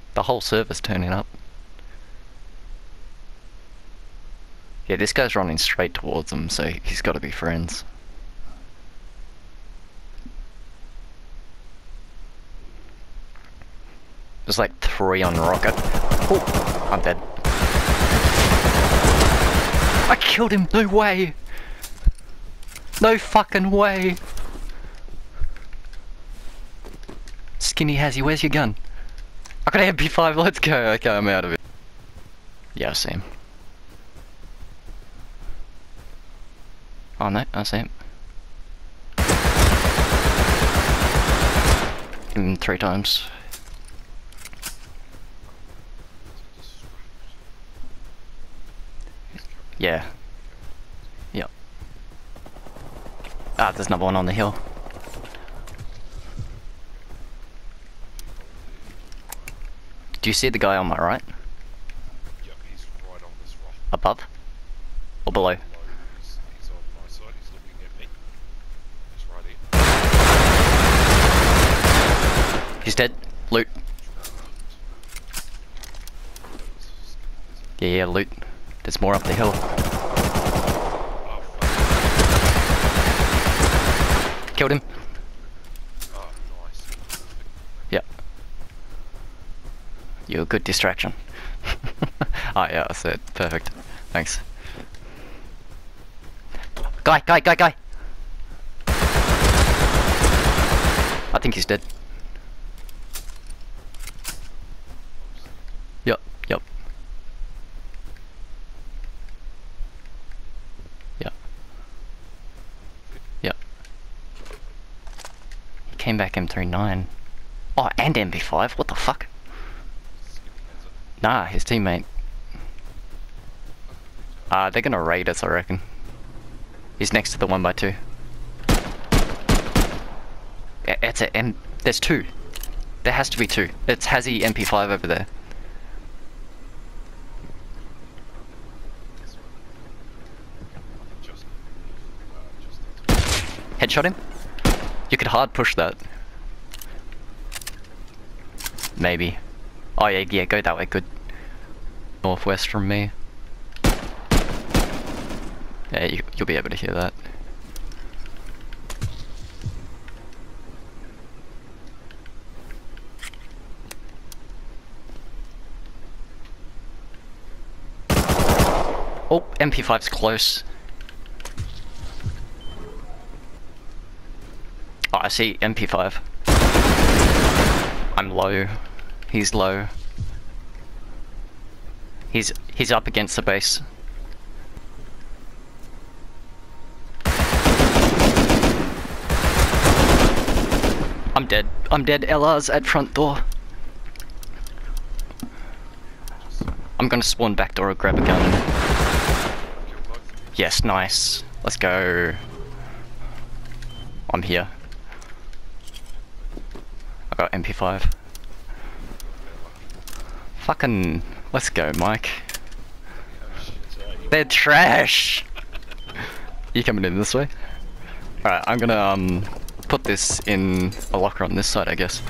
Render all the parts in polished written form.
The whole server's turning up. Yeah, this guy's running straight towards them, so he's got to be friends. There's like 3 on rocket. Oh, I'm dead. I killed him! No way! No fucking way! Skinny Hazzy, where's your gun? I got an MP5, let's go! Okay, I'm out of it. Yeah, I see him. Oh no, I see him. Hit him 3 times. Yeah. Yep. Ah, there's another one on the hill. Do you see the guy on my right? Yep, he's right on this rock. Above? Or below? Below. He's on my side, he's looking at me. He's right here. He's dead. Loot. Yeah, loot. There's more up the hill. Oh, fuck. Killed him. Oh, nice. Yep. You're a good distraction. Oh yeah, that's it. Perfect. Thanks. Guy! I think he's dead. Yep. Yep. He came back M39. Oh, and MP5. What the fuck? Nah, his teammate. They're gonna raid us, I reckon. He's next to the 1x2. It's a M. There's 2. There has to be 2. It's Hazzy MP5 over there. Headshot him? You could hard push that. Maybe. Oh yeah, go that way, good. Northwest from me. Yeah, you'll be able to hear that. Oh, MP5's close. Oh, I see MP5. I'm low. He's low. He's up against the base. I'm dead. I'm dead. LR's at front door. I'm gonna spawn back door or grab a gun. Yes, nice. Let's go. I'm here. I got MP5. Fucking, let's go, Mike. They're trash. You coming in this way? Alright, I'm gonna put this in a locker on this side, I guess.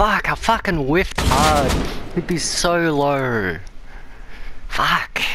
Fuck, I fucking whiffed hard. It'd be so low. Fuck.